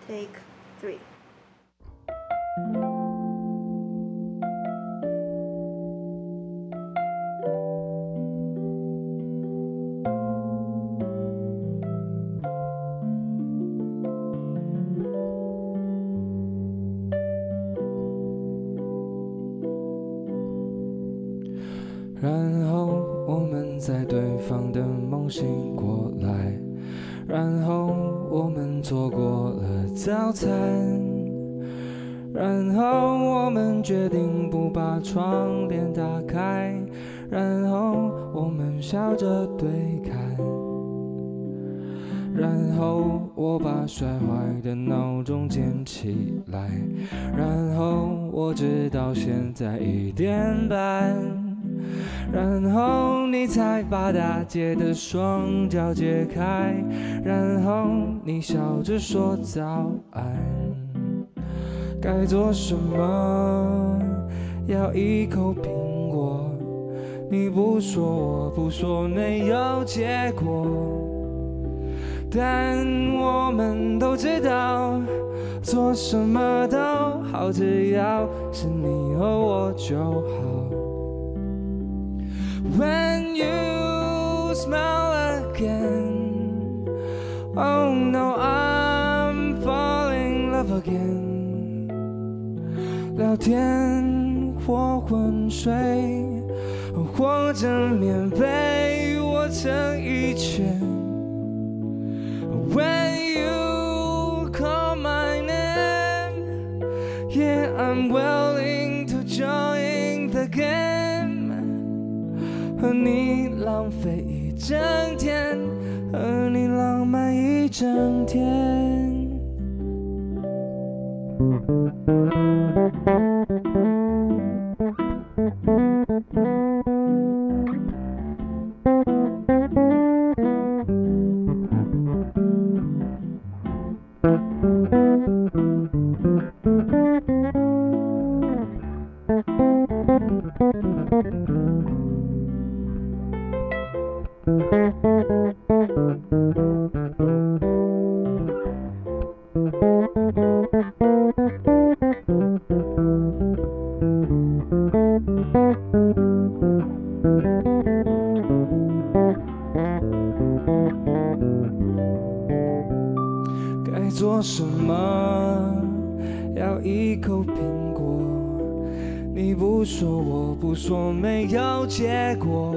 Take 3。 然后我们在对方的梦醒过来，然后我们错过了早餐，然后我们决定不把窗帘打开，然后我们笑着对看，然后我把摔坏的闹钟捡起来，然后我直到现在1点半，然后你才把打结的双脚解开，然后你笑着说早安。该做什么？咬一口苹果，你不说我不说，没有结果。但我们都知道，做什么都好，只要是你和我就好。When you smile again, oh no, I'm falling in love again. 聊天或昏睡，或者棉被窝成一圈。When you call my name, yeah, I'm willing to join the game. 和你浪费一整天，和你浪漫一整天。该做什么？咬一口苹果，你不说我不说，没有结果。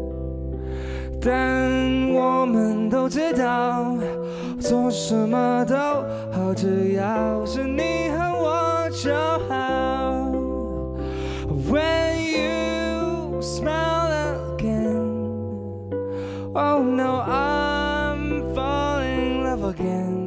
但我们都知道，做什么都好，只要是你和我就好。When you smile again, oh no, I'm falling in love again.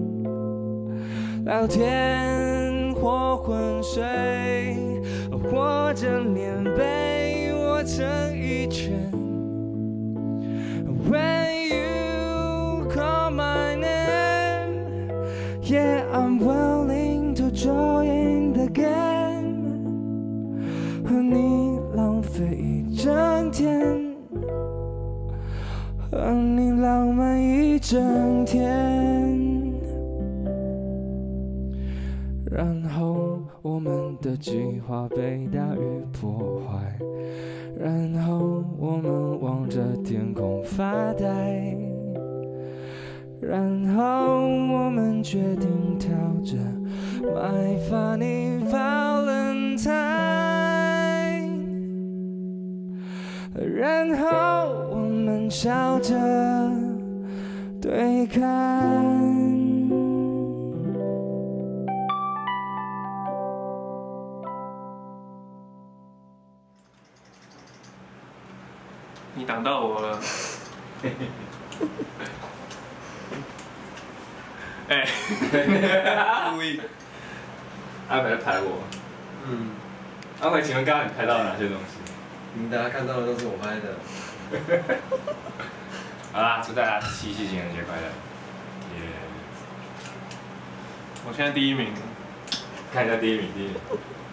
聊天或昏睡，或者棉被窝成一圈。When you call my name, yeah, I'm willing to join the game. 和你浪费一整天，和你浪漫一整天。然后我们的计划被大雨破坏，然后我们望着天空发呆，然后我们决定跳着 My Funny Valentine， 然后我们笑着对看。 你挡到我了。哎，故意。阿伟在拍我。阿伟，请问刚刚你拍到了哪些东西？ 你们大家看到的都是我拍的。 好啦，祝大家7夕情人节快乐！耶！我现在第1名。看一下第1名，第1名。